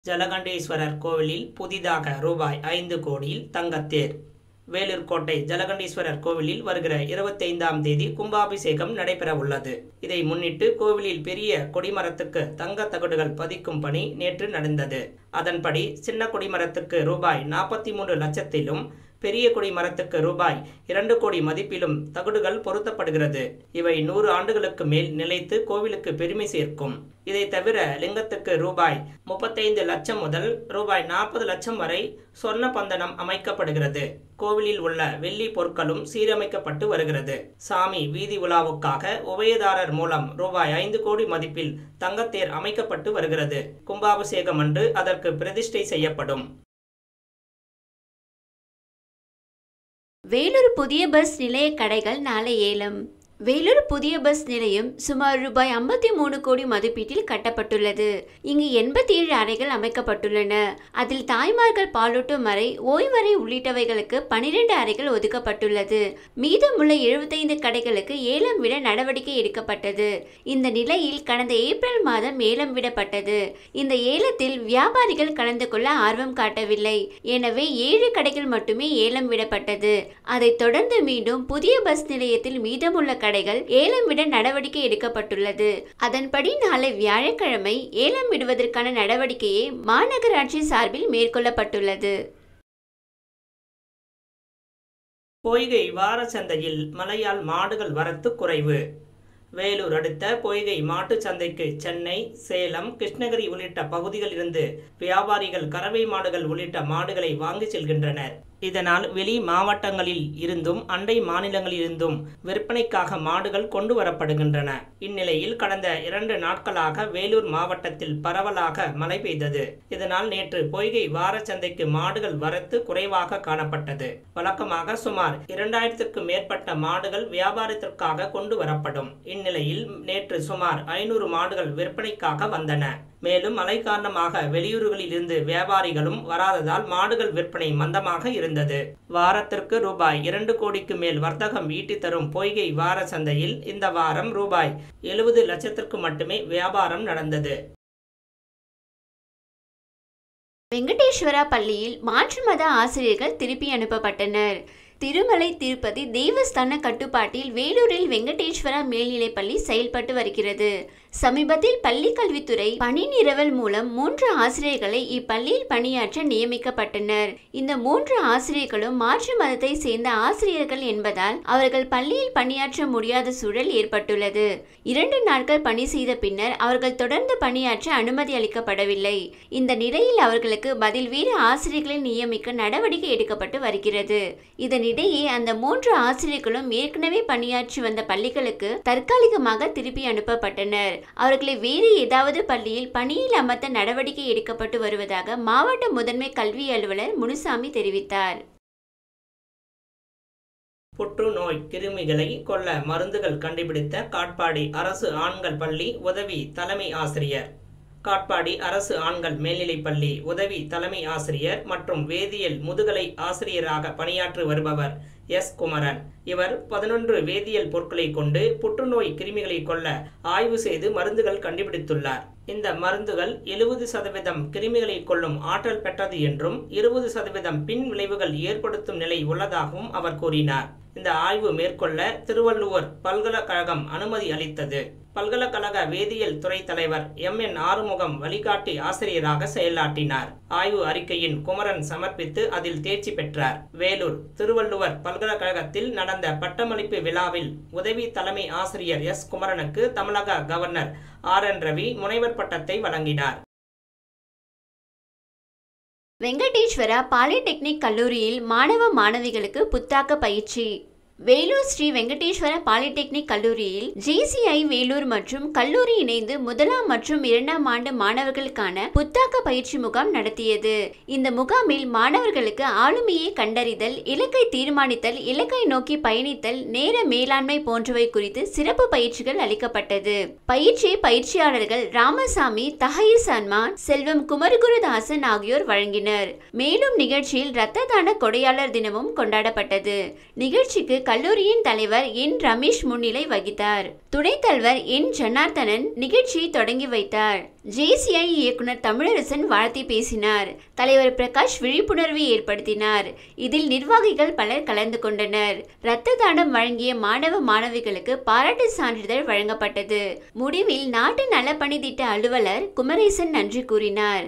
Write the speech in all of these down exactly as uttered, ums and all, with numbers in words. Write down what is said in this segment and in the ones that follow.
ஜலகண்டீஸ்வரர் கோவிலில் புதிதாக ரூபாய் ஐந்து கோடியில் தங்கத்தேர். வேலூர் கோட்டை ஜலகண்டீஸ்வரர் கோவிலில் வருகிற இருபத்தி ஐந்தாம் தேதி கும்பாபிஷேகம் நடைபெற உள்ளது. இதை முன்னிட்டு கோவிலில் பெரிய கொடிமரத்துக்கு தங்க தகடுகள் பதிக்கும் பணி நேற்று நடந்தது. அதன்படி சின்ன கொடிமரத்துக்கு ரூபாய் நாற்பத்தி மூன்று லட்சத்திலும் பெரிய கொடி மரத்துக்கு ரூபாய் இரண்டு கோடி மதிப்பிலும் தகடுகள் பொருத்தப்படுகிறது. இவை நூறு ஆண்டுகளுக்கு மேல் நிலைத்து கோவிலுக்கு பெருமை சேர்க்கும். இதை தவிர லிங்கத்துக்கு ரூபாய் முப்பத்தைந்து லட்சம் முதல் ரூபாய் நாற்பது லட்சம் வரை சொர்ண பந்தனம் அமைக்கப்படுகிறது. கோவிலில் உள்ள வெள்ளி பொருட்களும் சீரமைக்கப்பட்டு வருகிறது. சாமி வீதி உலாவுக்காக உபயதாரர் மூலம் ரூபாய் ஐந்து கோடி மதிப்பில் தங்கத்தேர் அமைக்கப்பட்டு வருகிறது. கும்பாபிஷேகம் அன்று அதற்கு பிரதிஷ்டை செய்யப்படும். வேலூர் புதிய பஸ் நிலைய கடைகள் நாளை ஏலம். வேலூர் புதிய பஸ் நிலையம் சுமார் ரூபாய் ஐம்பத்தி மூணு கோடி மதிப்பீட்டில் கட்டப்பட்டுள்ளது. இங்கு எண்பத்தி ஏழு அறைகள் அமைக்கப்பட்டுள்ளன. அதில் தாய்மார்கள் பாலூட்டும் அறை, ஓய்வறை உள்ளிட்டவைகளுக்கு பனிரெண்டு அறைகள் ஒதுக்கப்பட்டுள்ளது. மீதமுள்ள எழுபத்தைந்து கடைகளுக்கு ஏலம் விட நடவடிக்கை எடுக்கப்பட்டது. இந்த நிலையில் கடந்த ஏப்ரல் மாதம் ஏலம் விடப்பட்டது. இந்த ஏலத்தில் வியாபாரிகள் கலந்து கொள்ள ஆர்வம் காட்டவில்லை. எனவே ஏழு கடைகள் மட்டுமே ஏலம் விடப்பட்டது. அதைத் தொடர்ந்து மீண்டும் புதிய பஸ் நிலையத்தில் மீதமுள்ள கடைகள் ஏலம் விட நடவடிக்கை எடுக்கப்பட்டுள்ளது. அதன்படி நாளை வியாழக்கிழமை ஏலம் விடுவதற்கான நடவடிக்கையை மாநகராட்சி சார்பில் மேற்கொள்ளப்பட்டுள்ளது. பொய்கை வார சந்தையில் மழையால் மாடுகள் வரத்து குறைவு. வேலூர் அடுத்த பொய்கை மாட்டு சந்தைக்கு சென்னை, சேலம், கிருஷ்ணகிரி உள்ளிட்ட பகுதிகளில் இருந்து வியாபாரிகள் கறவை மாடுகள் உள்ளிட்ட மாடுகளை வாங்கி செல்கின்றனர். இதனால் வெளி மாவட்டங்களில் இருந்தும் அண்டை மாநிலங்களில் இருந்தும் விற்பனைக்காக மாடுகள் கொண்டு வரப்படுகின்றன. இந்நிலையில் கடந்த இரண்டு நாட்களாக வேலூர் மாவட்டத்தில் பரவலாக மழை பெய்தது. இதனால் நேற்று பொய்கை வார சந்தைக்கு மாடுகள் வரத்து குறைவாக காணப்பட்டது. வழக்கமாக சுமார் இரண்டாயிரத்திற்கும் மேற்பட்ட மாடுகள் வியாபாரத்திற்காக கொண்டு வரப்படும். இந்நிலையில் நேற்று சுமார் ஐநூறு மாடுகள் விற்பனைக்காக வந்தன. மேலும் மழை காரணமாக வெளியூர்களில் இருந்து வியாபாரிகளும் வராததால் மாடுகள் விற்பனை மந்தமாக இருந்தது. வாரத்திற்கு ரூபாய் இரண்டு கோடிக்கு மேல் வர்த்தகம் ஈட்டி தரும் பொய்கை வார சந்தையில் இந்த வாரம் ரூபாய் எழுபது லட்சத்திற்கு மட்டுமே வியாபாரம் நடந்தது. வெங்கடேஸ்வரா பள்ளியில் மாற்று மத ஆசிரியர்கள் திருப்பி அனுப்பப்பட்டனர். திருமலை திருப்பதி தேவஸ்தான கட்டுப்பாட்டில் வேலூரில் வெங்கடேஸ்வரா மேல்நிலைப்பள்ளி செயல்பட்டு வருகிறது. சமீபத்தில் பள்ளி கல்வித்துறை பணி நிரவல் மூலம் மூன்று ஆசிரியர்களை இப்பள்ளியில் பணியாற்ற நியமிக்கப்பட்டனர். இந்த மூன்று ஆசிரியர்களும் மாற்று மதத்தை சேர்ந்த ஆசிரியர்கள் என்பதால் அவர்கள் பள்ளியில் பணியாற்ற முடியாத சூழல் ஏற்பட்டுள்ளது. இரண்டு நாட்கள் பணி செய்த பின்னர் அவர்கள் தொடர்ந்து பணியாற்ற அனுமதி அளிக்கப்படவில்லை. இந்த நிலையில் அவர்களுக்கு பதில் வேறு ஆசிரியர்களை நியமிக்க நடவடிக்கை எடுக்கப்பட்டு வருகிறது. இதனிடையே அந்த மூன்று ஆசிரியர்களும் ஏற்கனவே பணியாற்றி வந்த பள்ளிகளுக்கு தற்காலிகமாக திருப்பி அனுப்பப்பட்டனர். அவர்களை வேறு ஏதாவது பள்ளியில் பணியில் அமர்த்த நடவடிக்கை எடுக்கப்பட்டு வருவதாக மாவட்ட முதன்மை கல்வி அலுவலர் முனுசாமி தெரிவித்தார். புற்றுநோய் கிருமிகளை கொல்ல மருந்துகள் கண்டுபிடித்த காட்பாடி அரசு ஆண்கள் பள்ளி உதவி தலைமை ஆசிரியர். காட்பாடி அரசு ஆண்கள் மேல்நிலைப்பள்ளி உதவி தலைமை ஆசிரியர் மற்றும் வேதியியல் முதுகலை ஆசிரியராக பணியாற்றி வருபவர் எஸ் குமரன். இவர் பதினொன்று வேதியியல் பொருட்களை கொண்டு புற்றுநோய் கிருமிகளை கொல்ல ஆய்வு செய்து மருந்துகள் கண்டுபிடித்துள்ளார். இந்த மருந்துகள் எழுபது சதவீதம் கிருமிகளை கொல்லும் ஆற்றல் பெற்றது என்றும் இருபது சதவீதம் பின் விளைவுகள் ஏற்படுத்தும் நிலை உள்ளதாகவும் அவர் கூறினார். இந்த ஆய்வு மேற்கொள்ள திருவள்ளுவர் பல்கலைக்கழகம் அனுமதி அளித்தது. பல்கலைக்கழக வேதியியல் துறை தலைவர் எம் என் ஆறுமுகம் வழிகாட்டி ஆசிரியராக செயலாற்றினார். ஆய்வு அறிக்கையின் குமரன் சமர்ப்பித்து அதில் தேர்ச்சி பெற்றார். வேலூர் திருவள்ளுவர் பல்கலைக்கழகத்தில் நடந்த பட்டமளிப்பு விழாவில் உதவி தலைமை ஆசிரியர் எஸ் குமரனுக்கு தமிழக கவர்னர் ஆர் என் ரவி முனைவர் பட்டத்தை வழங்கினார். வெங்கடேஸ்வரா பாலிடெக்னிக் கல்லூரியில் மாணவ மாணவிகளுக்கு புத்தாக்க பயிற்சி. வேலூர் ஸ்ரீ வெங்கடேஸ்வரா பாலிடெக்னிக் கல்லூரியில் ஜே சி ஐ வேலூர் மற்றும் கல்லூரி இணைந்து முதலாம் மற்றும் இரண்டாம் ஆண்டு மாணவர்களுக்கான புத்தாக்க பயிற்சி முகாம் நடத்தியது. இந்த முகாமில் மாணவர்களுக்கு ஆளுமையை கண்டறிதல், இலக்கை தீர்மானித்தல், இலக்கை நோக்கி பயணித்தல், நேர மேலாண்மை போன்றவை குறித்து சிறப்பு பயிற்சிகள் அளிக்கப்பட்டது. பயிற்சியை பயிற்சியாளர்கள் ராமசாமி, தஹீர் சல்மான், செல்வம் குமரகுருதாசன் ஆகியோர் வழங்கினர். மேலும் நிகழ்ச்சியில் இரத்த தான கொடையாளர் தினமும் கொண்டாடப்பட்டது. நிகழ்ச்சிக்கு கல்லூரியின் தலைவர் என் ரமேஷ் முன்னிலை வகித்தார். துணைத் தலைவர் என் ஜனார்த்தனன் நிகழ்ச்சியை தொடங்கி வைத்தார். ஜேசிஐ இயக்குனர் தமிழரசன் வாழ்த்தி பேசினார். தலைவர் பிரகாஷ் விழிப்புணர்வை ஏற்படுத்தினார். இதில் நிர்வாகிகள் பலர் கலந்து கொண்டனர். இரத்த தானம் வழங்கிய மாணவ மாணவிகளுக்கு பாராட்டு சான்றிதழ் வழங்கப்பட்டது. முடிவில் நாட்டு நலப்பணி திட்ட அலுவலர் குமரேசன் நன்றி கூறினார்.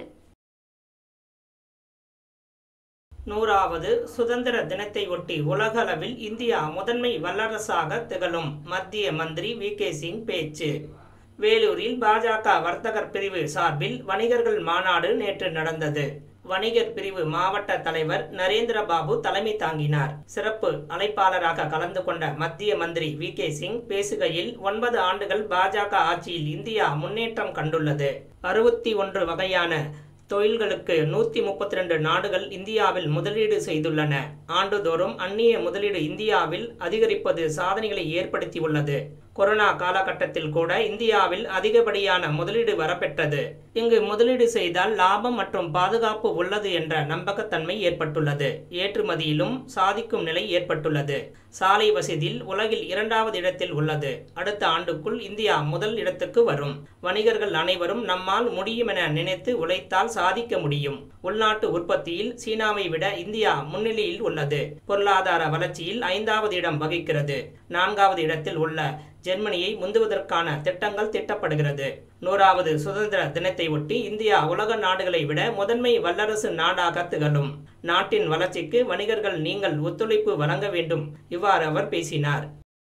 நூறாவது சுதந்திர தினத்தை ஒட்டி உலகளவில் இந்தியா முதன்மை வல்லரசாக திகழும் மத்திய மந்திரி வி கே சிங் பேச்சு. வேலூரில் பாஜக வர்த்தகர் பிரிவு சார்பில் வணிகர்கள் மாநாடு நேற்று நடந்தது. வணிகர் பிரிவு மாவட்ட தலைவர் நரேந்திரபாபு தலைமை தாங்கினார். சிறப்பு அழைப்பாளராக கலந்து கொண்ட மத்திய மந்திரி வி கே சிங் பேசுகையில், ஒன்பது ஆண்டுகள் பாஜக ஆட்சியில் இந்தியா முன்னேற்றம் கண்டுள்ளது. அறுபத்தி ஒன்று வகையான தொழில்களுக்கு நூற்றி முப்பத்தி ரெண்டு நாடுகள் இந்தியாவில் முதலீடு செய்துள்ளன. ஆண்டுதோறும் அந்நிய முதலீடு இந்தியாவில் அதிகரிப்பது சாதனைகளை ஏற்படுத்தியுள்ளது. கொரோனா காலகட்டத்தில் கூட இந்தியாவில் அதிகப்படியான முதலீடு வரப்பெற்றது. இங்கு முதலீடு செய்தால் லாபம் மற்றும் பாதுகாப்பு உள்ளது என்ற நம்பகத்தன்மை ஏற்பட்டுள்ளது. ஏற்றுமதியிலும் சாதிக்கும் நிலை ஏற்பட்டுள்ளது. சாலை வசதியில் உலகில் இரண்டாவது இடத்தில் உள்ளது. அடுத்த ஆண்டுக்குள் இந்தியா முதல் இடத்துக்கு வரும். வணிகர்கள் அனைவரும் நம்மால் முடியும் என நினைத்து உழைத்தால் சாதிக்க முடியும். உள்நாட்டு உற்பத்தியில் சீனாவை விட இந்தியா முன்னிலையில் உள்ளது. பொருளாதார வளர்ச்சியில் ஐந்தாவது இடம் வகிக்கிறது. நான்காவது இடத்தில் உள்ள ஜெர்மனியை முந்துவதற்கான திட்டங்கள் திட்டப்படுகிறது. நூறாவது சுதந்திர தினத்தை ஒட்டி இந்தியா உலக நாடுகளை விட முதன்மை வல்லரசு நாடாக திகழும். நாட்டின் வளர்ச்சிக்கு வணிகர்கள் நீங்கள் ஒத்துழைப்பு வழங்க வேண்டும். இவ்வாறு அவர் பேசினார்.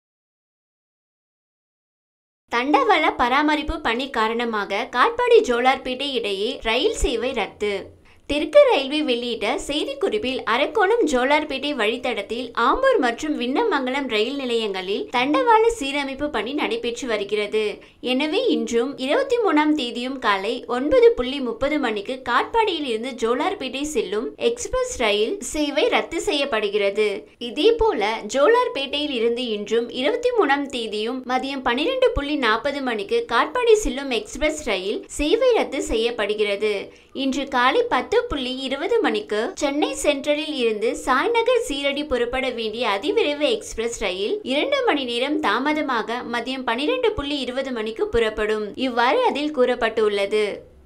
தண்டவாள பராமரிப்பு பணி காரணமாக காட்பாடி ஜோலார்பேட்டை இடையே ரயில் சேவை ரத்து. தெற்கு ரயில்வே வெளியிட்ட செய்திக்குறிப்பில், அரக்கோணம் ஜோலார்பேட்டை வழித்தடத்தில் ஆம்பூர் மற்றும் விண்ணமங்கலம் ரயில் நிலையங்களில் தண்டவாள சீரமைப்பு பணி நடைபெற்று வருகிறது. எனவே இன்றும் இருபத்தி மூணாம் தேதியும் காலை ஒன்பது புள்ளி முப்பது மணிக்கு காட்பாடியில் இருந்து ஜோலார்பேட்டை செல்லும் எக்ஸ்பிரஸ் ரயில் சேவை ரத்து செய்யப்படுகிறது. இதேபோல ஜோலார்பேட்டையில் இருந்து இன்றும் இருபத்தி மூணாம் தேதியும் மதியம் பன்னிரண்டு புள்ளி நாற்பது மணிக்கு காட்பாடி செல்லும் எக்ஸ்பிரஸ் ரயில் சேவை ரத்து செய்யப்படுகிறது. இன்று காலை பத்து புள்ளி இருபது மணிக்கு சென்னை சென்ட்ரலில் இருந்து சாய்நகர் சீரடி புறப்பட வேண்டிய அதிவிரைவு எக்ஸ்பிரஸ் ரயில் இரண்டு மணி நேரம் தாமதமாக மதியம் பன்னிரண்டு புள்ளி இருபது மணிக்கு புறப்படும். இவ்வாறு அதில் கூறப்பட்டுள்ளது.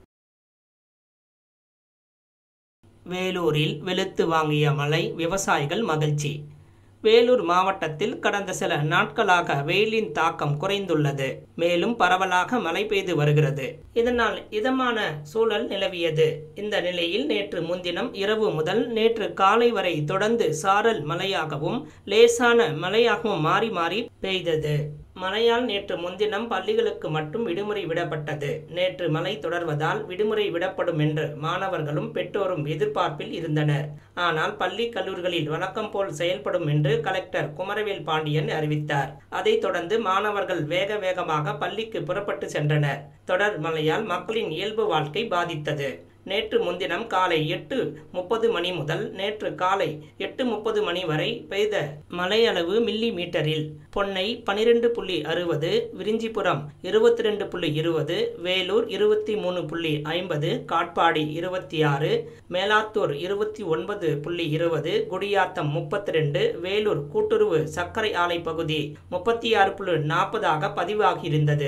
வேலூரில் வெளுத்து வாங்கிய மழை, விவசாயிகள் மகிழ்ச்சி. வேலூர் மாவட்டத்தில் கடந்த சில நாட்களாக வெயிலின் தாக்கம் குறைந்துள்ளது. மேலும் பரவலாக மழை பெய்து வருகிறது. இதனால் இதமான சூழல் நிலவியது. இந்த நிலையில் நேற்று முன்தினம் இரவு முதல் நேற்று காலை வரை தொடர்ந்து சாரல் மழையாகவும் லேசான மழையாகவும் மாறி மாறி பெய்தது. மழையால் நேற்று முன்தினம் பள்ளிகளுக்கு மட்டும் விடுமுறை விடப்பட்டது. நேற்று மழை தொடர்வதால் விடுமுறை விடப்படும் என்று மாணவர்களும் பெற்றோரும் எதிர்பார்ப்பில் இருந்தனர். ஆனால் பள்ளி கல்லூரிகளில் வழக்கம் போல் செயல்படும் என்று கலெக்டர் குமரவேல் பாண்டியன் அறிவித்தார். அதைத் தொடர்ந்து மாணவர்கள் வேக வேகமாக பள்ளிக்கு புறப்பட்டு சென்றனர். தொடர் மழையால் மக்களின் இயல்பு வாழ்க்கை பாதித்தது. நேற்று முன்தினம் காலை எட்டு முப்பது மணி முதல் நேற்று காலை எட்டு முப்பது மணி வரை பெய்த மழையளவு மில்லி மீட்டரில் பொன்னை பனிரெண்டு புள்ளி அறுபது, விரிஞ்சிபுரம் இருபத்தி ரெண்டு புள்ளி இருபது, வேலூர் இருபத்தி மூணு புள்ளி ஐம்பது, காட்பாடி இருபத்தி ஆறு, மேலாத்தூர் இருபத்தி ஒன்பது புள்ளி இருபது, குடியாத்தம் முப்பத்தி ரெண்டு, வேலூர் கூட்டுறவு சர்க்கரை ஆலை பகுதி முப்பத்தி ஆறு புள்ளி நாற்பதாக பதிவாகியிருந்தது.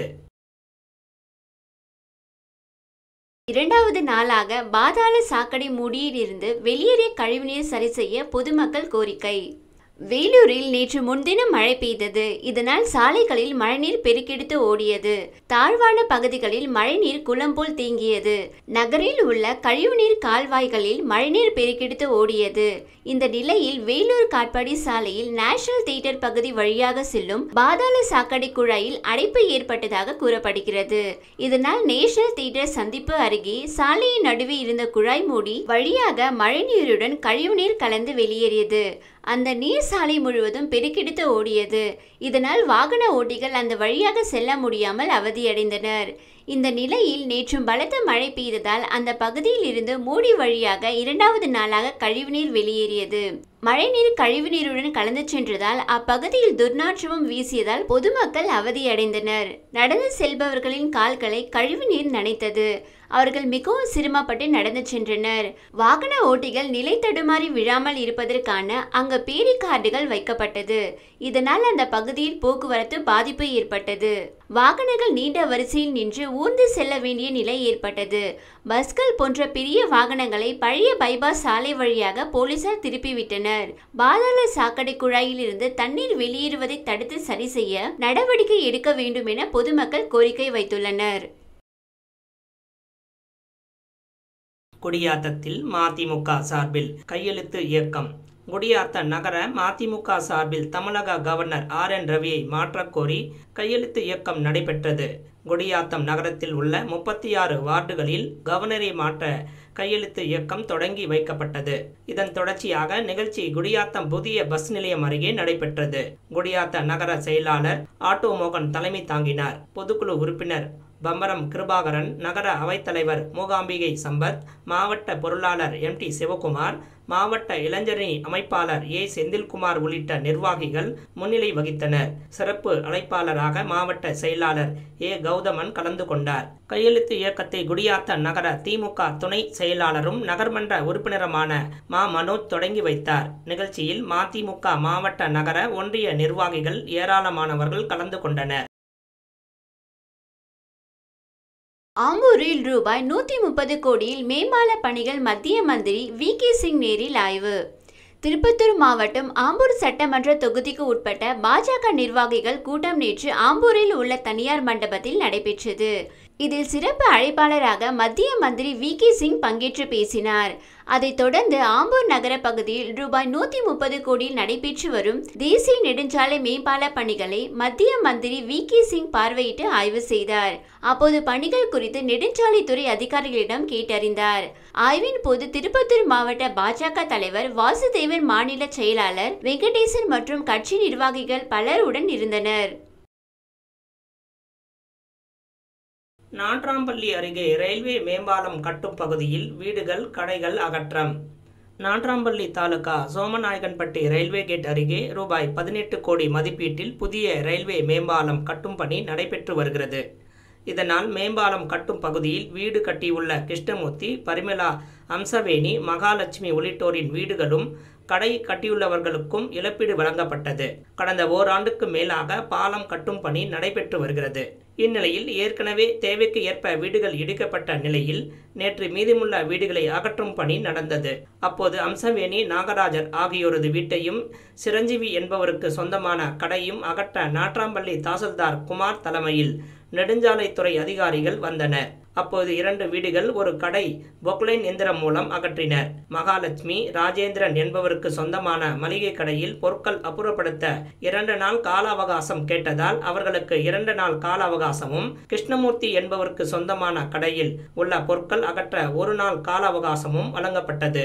இரண்டாவது நாளாக பாதாள சாக்கடை மூடியில் இருந்து வெளியேறிய கழிவுநீர் சரி செய்ய பொதுமக்கள் கோரிக்கை. வேலூரில் நேற்று முன்தினம் மழை பெய்தது. இதனால் சாலைகளில் மழைநீர் பெருக்கெடுத்து ஓடியது. தாழ்வான பகுதிகளில் மழைநீர் குளம் போல் தேங்கியது. நகரில் உள்ள கழிவுநீர் கால்வாய்களில் மழைநீர் பெருக்கெடுத்து ஓடியது. இந்த நிலையில் வேலூர் காட்பாடி சாலையில் நேஷனல் தியேட்டர் பகுதி வழியாக செல்லும் பாதாள சாக்கடை குழாயில் அடைப்பு ஏற்பட்டதாக கூறப்படுகிறது. இதனால் நேஷனல் தியேட்டர் சந்திப்பு அருகே சாலையின் நடுவே இருந்த குழாய் மூடி வழியாக மழைநீருடன் கழிவுநீர் கலந்து வெளியேறியது. அந்த நீர் சாலை முழுவதும் பெருக்கெடுத்து ஓடியது. இதனால் வாகன ஓட்டிகள் அந்த வழியாக செல்ல முடியாமல் அவதியடைந்தனர். இந்த நிலையில் நேற்றும் பலத்த மழை பெய்ததால் அந்த பகுதியில் இருந்து மூடி வழியாக இரண்டாவது நாளாக கழிவுநீர் வெளியேறியது. மழைநீர் கழிவுநீருடன் கலந்து சென்றதால் அப்பகுதியில் துர்நாற்றமும் வீசியதால் பொதுமக்கள் அவதியடைந்தனர். நடந்து செல்பவர்களின் கால்களை கழிவுநீர் நனைத்தது. அவர்கள் மிகவும் சிரமப்பட்டு நடந்து சென்றனர். வாகன ஓட்டிகள் நிலை தடுமாறி விழாமல் இருப்பதற்கான அங்கு பேரிகார்டுகள் வைக்கப்பட்டது. இதனால் அந்த பகுதியில் போக்குவரத்து பாதிப்பு ஏற்பட்டது. வாகனங்கள் நீண்ட வரிசையில் நின்று ஊர்ந்து செல்ல வேண்டிய நிலை ஏற்பட்டது. பஸ்கள் போன்ற பெரிய வாகனங்களை பழைய பைபாஸ் சாலை வழியாக போலீசார் திருப்பிவிட்டனர். பாதாள சாக்கடை குழாயில் இருந்து தண்ணீர் வெளியேறுவதை தடுத்து சரி செய்ய நடவடிக்கை எடுக்க வேண்டும் என பொதுமக்கள் கோரிக்கை வைத்துள்ளனர். குடியாத்தத்தில் மதிமுக சார்பில் கையெழுத்து இயக்கம். குடியாத்த நகர மதிமுக சார்பில் தமிழக கவர்னர் ஆர் என் ரவியை மாற்றக் கோரி கையெழுத்து இயக்கம் நடைபெற்றது. குடியாத்தம் நகரத்தில் உள்ள முப்பத்தி ஆறு வார்டுகளில் கவர்னரை மாற்ற கையெழுத்து இயக்கம் தொடங்கி வைக்கப்பட்டது. இதன் தொடர்ச்சியாக நிகழ்ச்சி குடியாத்தம் புதிய பஸ் நிலையம் அருகே நடைபெற்றது. குடியாத்த நகர செயலாளர் ஆட்டோ மோகன் தலைமை தாங்கினார். பொதுக்குழு உறுப்பினர் பம்பரம் கிருபாகரன், நகர அவைத்தலைவர் மூகாம்பிகை சம்பத், மாவட்ட பொருளாளர் எம் டி சிவகுமார், மாவட்ட இளைஞரணி அமைப்பாளர் ஏ செந்தில்குமார் உள்ளிட்ட நிர்வாகிகள் முன்னிலை வகித்தனர். சிறப்பு அழைப்பாளராக மாவட்ட செயலாளர் ஏ கௌதமன் கலந்து கொண்டார். கையெழுத்து இயக்கத்தை குடியாத்த நகர திமுக துணை செயலாளரும் நகர்மன்ற உறுப்பினருமான மா மனோஜ் தொடங்கி வைத்தார். நிகழ்ச்சியில் மதிமுக மாவட்ட நகர ஒன்றிய நிர்வாகிகள் ஏராளமானவர்கள் கலந்து கொண்டனர். ஆம்பூரில் ரூபாய் நூற்றி முப்பது கோடியில் மேம்பால பணிகள் மத்திய மந்திரி வி கே சிங் நேரில் ஆய்வு. திருப்பத்தூர் மாவட்டம் ஆம்பூர் சட்டமன்ற தொகுதிக்கு உட்பட்ட பாஜக நிர்வாகிகள் கூட்டம் நேற்று ஆம்பூரில் உள்ள தனியார் மண்டபத்தில் நடைபெற்றது. இதில் சிறப்பு அழைப்பாளராக மத்திய மந்திரி வி கே சிங் பங்கேற்று பேசினார். அதைத் தொடர்ந்து ஆம்பூர் நகர பகுதியில் ரூபாய் நூற்றி முப்பது கோடியில் நடைபெற்று வரும் தேசிய நெடுஞ்சாலை மேம்பால பணிகளை மத்திய மந்திரி வி கே சிங் பார்வையிட்டு ஆய்வு செய்தார். அப்போது பணிகள் குறித்து நெடுஞ்சாலைத்துறை அதிகாரிகளிடம் கேட்டறிந்தார். ஆய்வின் போது திருப்பத்தூர் மாவட்ட பாஜக தலைவர் வாசுதேவன், மாநில செயலாளர் வெங்கடேசன் மற்றும் கட்சி நிர்வாகிகள் பலர் உடன் இருந்தனர். நாட்ராம்பள்ளி அருகே ரயில்வே மேம்பாலம் கட்டும் பகுதியில் வீடுகள், கடைகள் அகற்றம். நாட்ராம்பள்ளி தாலுகா சோமநாயக்கன்பட்டி ரயில்வே கேட் அருகே ரூபாய் பதினெட்டு கோடி மதிப்பீட்டில் புதிய ரயில்வே மேம்பாலம் கட்டும் பணி நடைபெற்று வருகிறது. இதனால் மேம்பாலம் கட்டும் பகுதியில் வீடு கட்டியுள்ள கிருஷ்ணமூர்த்தி, பரிமளா, அம்சவேணி, மகாலட்சுமி உள்ளிட்டோரின் வீடுகளும் கடை கட்டியுள்ளவர்களுக்கும் இழப்பீடு வழங்கப்பட்டது. கடந்த ஓராண்டுக்கு மேலாக பாலம் கட்டும் பணி நடைபெற்று வருகிறது. இந்நிலையில் ஏற்கனவே தேவைக்கு ஏற்ப வீடுகள் இடிக்கப்பட்ட நிலையில் நேற்று மீதமுள்ள வீடுகளை அகற்றும் பணி நடந்தது. அப்போது அம்சவேணி, நாகராஜர் ஆகியோரது வீட்டையும் சிரஞ்சீவி என்பவருக்கு சொந்தமான கடையும் அகற்ற நாட்ராம்பள்ளி தாசில்தார் குமார் தலைமையில் நெடுஞ்சாலைத்துறை அதிகாரிகள் வந்தனர். அப்போது இரண்டு வீடுகள், ஒரு கடை பொக்லைன் எந்திரம் மூலம் அகற்றினர். மகாலட்சுமி, ராஜேந்திரன் என்பவருக்கு சொந்தமான மளிகை கடையில் பொருட்கள் அப்புறப்படுத்த இரண்டு நாள் கால அவகாசம் கேட்டதால் அவர்களுக்கு இரண்டு நாள் கால அவகாசமும், கிருஷ்ணமூர்த்தி என்பவருக்கு சொந்தமான கடையில் உள்ள பொருட்கள் அகற்ற ஒரு நாள் கால அவகாசமும் வழங்கப்பட்டது.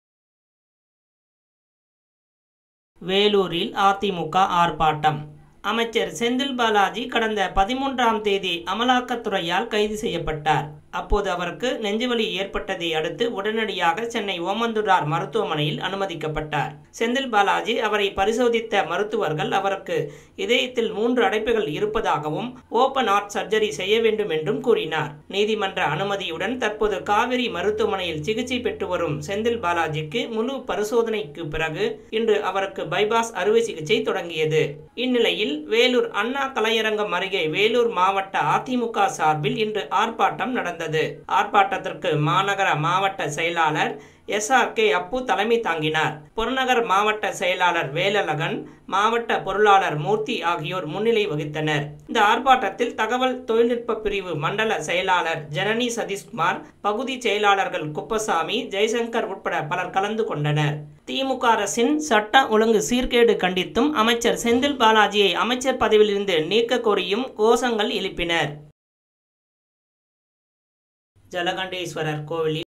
வேலூரில் அதிமுக ஆர்ப்பாட்டம். அமைச்சர் செந்தில் பாலாஜி கடந்த பதிமூன்றாம் தேதி அமலாக்கத்துறையால் கைது செய்யப்பட்டார். அப்போது அவருக்கு நெஞ்சுவலி ஏற்பட்டதை அடுத்து உடனடியாக சென்னை ஓமந்தூரார் மருத்துவமனையில் அனுமதிக்கப்பட்டார். செந்தில் பாலாஜி அவரை பரிசோதித்த மருத்துவர்கள் அவருக்கு இதயத்தில் மூன்று அடைப்புகள் இருப்பதாகவும் ஓபன் ஹார்ட் சர்ஜரி செய்ய வேண்டும் என்றும் கூறினார். நீதிமன்ற அனுமதியுடன் தற்போது காவேரி மருத்துவமனையில் சிகிச்சை பெற்று வரும் செந்தில் பாலாஜிக்கு முழு பரிசோதனைக்கு பிறகு இன்று அவருக்கு பைபாஸ் அறுவை சிகிச்சை தொடங்கியது. இந்நிலையில் வேலூர் அண்ணா கலையரங்கம் அருகே வேலூர் மாவட்ட அதிமுக சார்பில் இன்று ஆர்ப்பாட்டம் நடந்தது. ஆர்ப்பாட்டத்திற்கு மாநகர மாவட்ட செயலாளர் எஸ் ஆர் கே அப்பு தலைமை தாங்கினார். புறநகர் மாவட்ட செயலாளர் வேலழகன், மாவட்ட பொருளாளர் மூர்த்தி ஆகியோர் முன்னிலை வகித்தனர். இந்த ஆர்ப்பாட்டத்தில் தகவல் தொழில்நுட்ப பிரிவு மண்டல செயலாளர் ஜனனி சதீஷ்குமார், பகுதி செயலாளர்கள் குப்பசாமி, ஜெய்சங்கர் உட்பட பலர் கலந்து கொண்டனர். திமுக அரசின் சட்ட ஒழுங்கு சீர்கேடு கண்டித்தும் அமைச்சர் செந்தில் பாலாஜியை அமைச்சர் பதவியிலிருந்து நீக்க கோரியும் கோஷங்கள் எழுப்பினர். ஜலகண்டேஸ்வரர் கோவிலில்